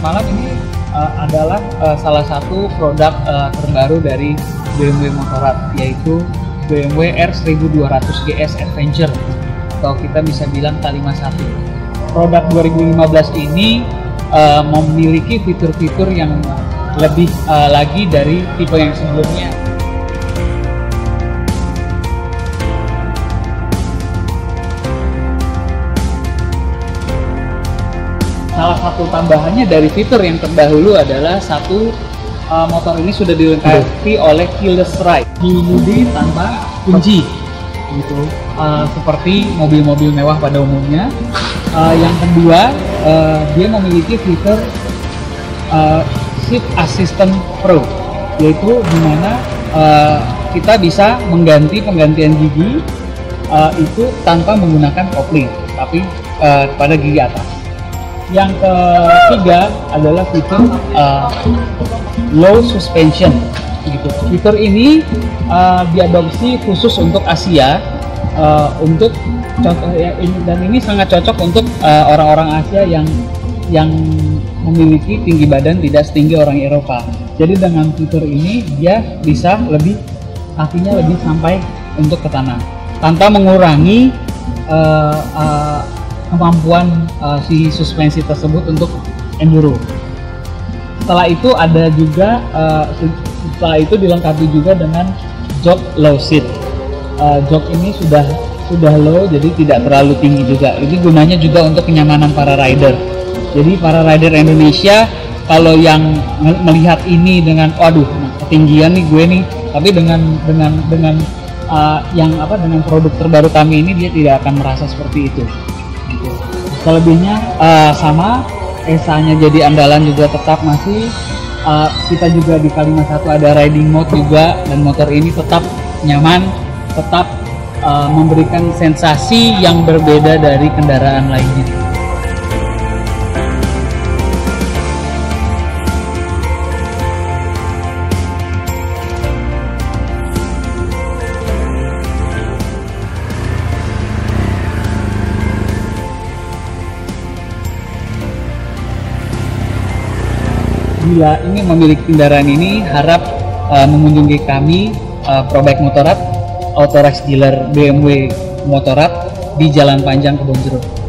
malam. Ini adalah salah satu produk terbaru dari BMW Motorrad, yaitu BMW R1200 GS Adventure, atau kita bisa bilang K51. Produk 2015 ini memiliki fitur-fitur yang lebih lagi dari tipe yang sebelumnya. Salah satu tambahannya dari fitur yang terdahulu adalah motor ini sudah dilengkapi oleh keyless ride, mengemudi tanpa kunci, gitu. Seperti mobil-mobil mewah pada umumnya. Yang kedua, dia memiliki fitur Seat Assistant Pro, yaitu dimana kita bisa penggantian gigi itu tanpa menggunakan kopling, tapi pada gigi atas. Yang ketiga adalah fitur low suspension, gitu. Fitur ini diadopsi khusus untuk Asia, dan ini sangat cocok untuk orang-orang Asia yang memiliki tinggi badan tidak setinggi orang Eropa. Jadi dengan fitur ini dia bisa kakinya lebih sampai untuk ke tanah tanpa mengurangi kemampuan si suspensi tersebut untuk enduro. Setelah itu dilengkapi juga dengan jok low seat. Jok ini sudah low, jadi tidak terlalu tinggi juga. Ini gunanya juga untuk kenyamanan para rider. Jadi para rider Indonesia kalau yang melihat ini dengan waduh ketinggian nih gue nih, tapi dengan produk terbaru kami ini dia tidak akan merasa seperti itu. Selebihnya sama, ESA-nya jadi andalan juga tetap masih. Kita juga di K51 ada riding mode juga, dan motor ini tetap nyaman, tetap memberikan sensasi yang berbeda dari kendaraan lainnya. Bila ingin memiliki kendaraan ini, harap mengunjungi kami, ProBike Motorrad, Authorized Dealer BMW Motorrad di Jalan Panjang Kebonjeruk.